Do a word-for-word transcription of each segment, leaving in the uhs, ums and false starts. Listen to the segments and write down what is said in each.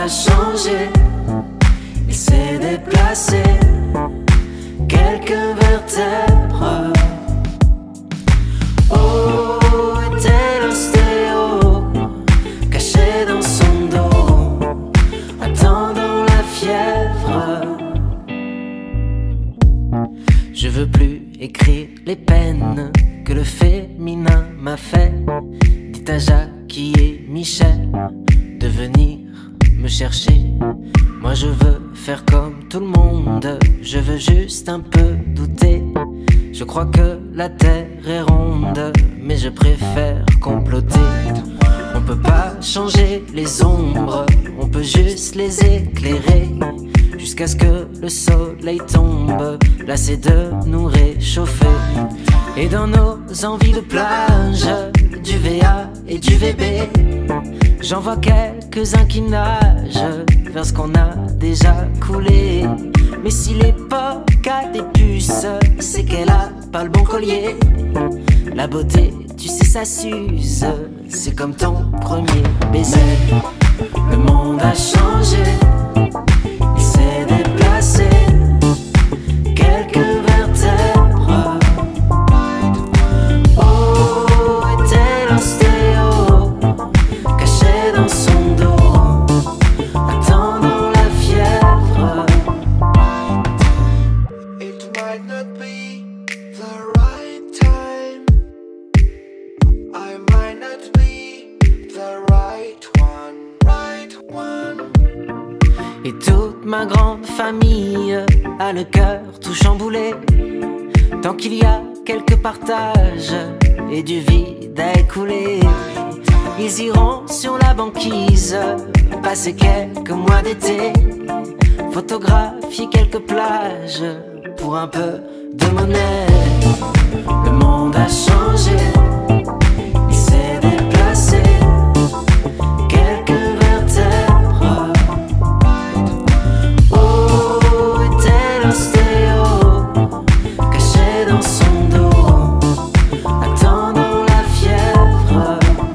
a changé, il s'est déplacé, quelques vertèbres. Oh, était l'ostéo, caché dans son dos, attendant la fièvre. Je veux plus écrire les peines que le féminin m'a fait. Dites à Jackie et Michel de venir me chercher. Moi je veux faire comme tout le monde, je veux juste un peu douter. Je crois que la terre est ronde, mais je préfère comploter. On peut pas changer les ombres, on peut juste les éclairer, jusqu'à ce que le soleil tombe, lassé de nous réchauffer. Et dans nos envies de plage, du V A et du V B, j'en vois quelques-uns qui nagent vers ce qu'on a déjà coulé. Mais si l'époque a des puces, c'est qu'elle a pas le bon collier. La beauté, tu sais, ça s'use, c'est comme ton premier baiser. Le monde a changé, il s'est déplacé, quelques vertèbres. Oh, était l'ostéo, caché dans son dos, attendant la fièvre. It might not be the right time, I might not be the right one, right one. Et toute ma grande famille a le cœur tout chamboulé. Tant qu'il y a quelques partages et du vide à écouler, ils iront sur la banquise, passer quelques mois d'été, photographier quelques plages pour un peu de monnaie. Le monde a changé, il s'est déplacé, quelques vertèbres. Oh, était l'ostéo, caché dans son dos, attendant la fièvre.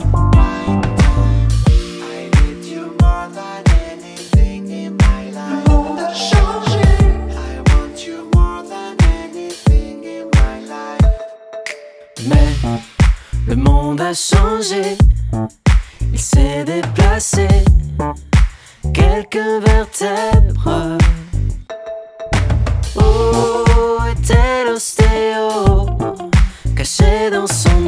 I need you more than anything in my life. Le monde a changé, I want you more than anything in my life. Mais le monde a changé, il s'est déplacé, quelques vertèbres. Oh, était l'ostéo, caché dans son